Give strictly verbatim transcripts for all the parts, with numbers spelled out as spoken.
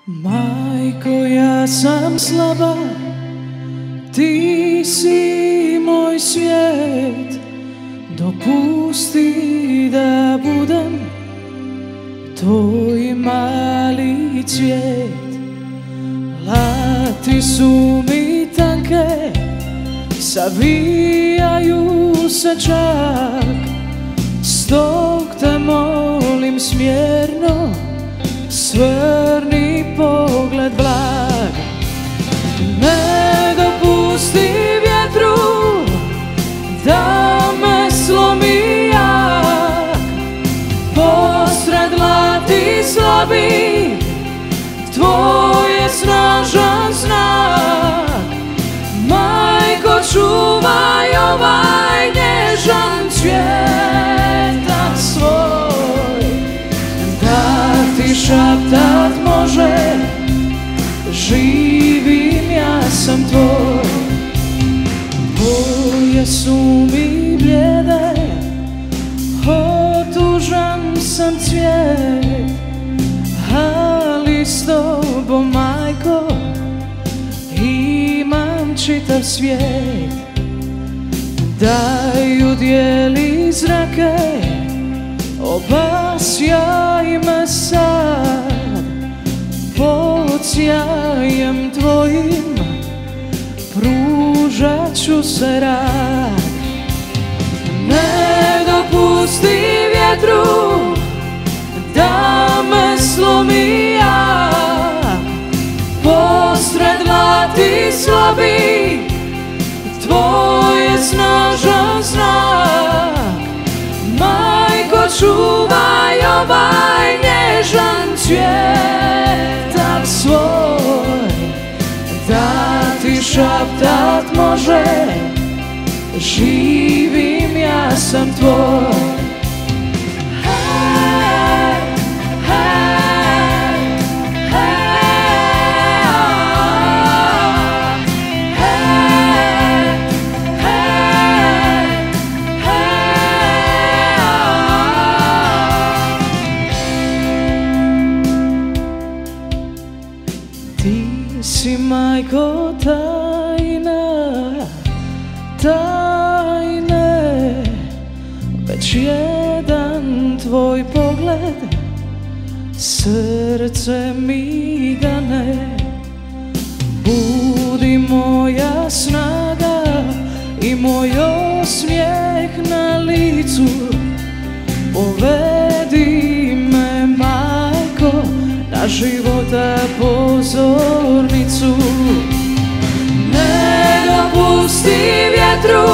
Majko, ja sam slaba, ti si moj svijet. Dopusti da budem tvoj mali cvijet. Lati su mi tanke, savijaju se čak. Stog te molim smjerno, svrni pogled blag. Ne dopusti vjetru da me slomi jak. Posred lati slabi, tvoj je snažan znak. Majko, čuvaj ovaj nježan cvijetak svoj, da ti šaptat može, živim, ja sam tvoj. Boje su mi blijede, otužan sam cvijet, ali s tobom, majko, imam čitav svijet. Daj udjeli zrake, obasjaj me sad. Pod sjajem tvojim pružat ću se rad. Ne dopusti vjetru da me slomi jak. Posred lati slabi, tvoj je snažan znak. Majko, čuvaj ovaj nježan cvijetak svoj, da ti šaptat može, živim, ja sam tvoj. Ti si, majko, tajna, tajne. Već jedan tvoj pogled srce mi gane. Budi moja snaga i moj osmijeh na licu. Povedi me, majko, na života pozornicu. Ne dopusti vjetru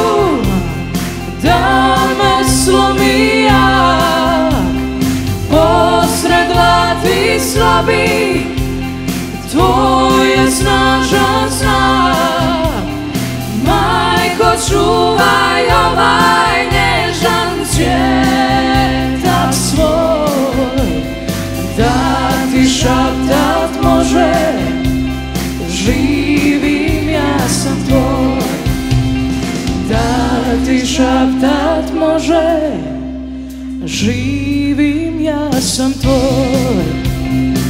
da me slomi jak. Posred lati slabi, tvoj je snažan znak. Majko, čuvaj ovaj nježan cvijetak svoj, da ti šaptat može, živim, ja sam tvoj. Da ti šaptat može, živim, ja sam tvoj.